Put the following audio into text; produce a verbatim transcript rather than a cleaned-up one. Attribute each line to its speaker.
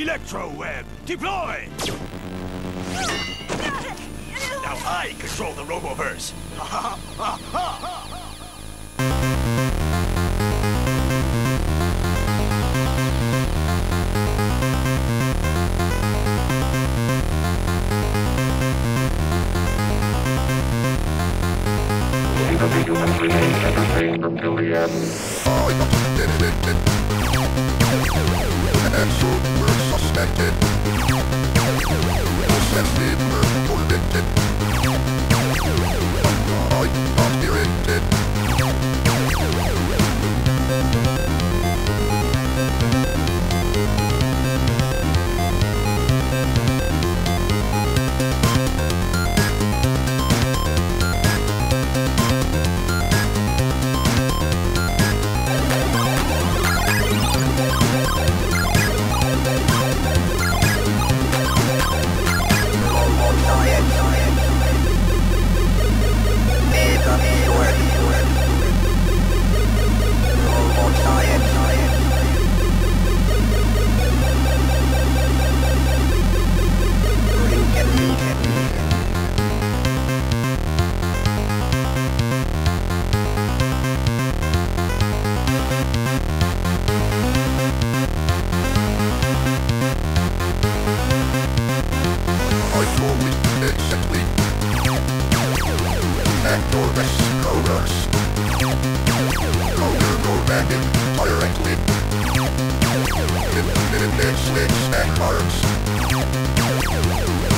Speaker 1: Electro web, deploy! Now I control the Roboverse! Ha ha ha ha!
Speaker 2: The human create everything until the end. I did it. And so we're suspected. Possessive, we're convicted. I'm not irritated. Tyrantly, infinite slicks and arms.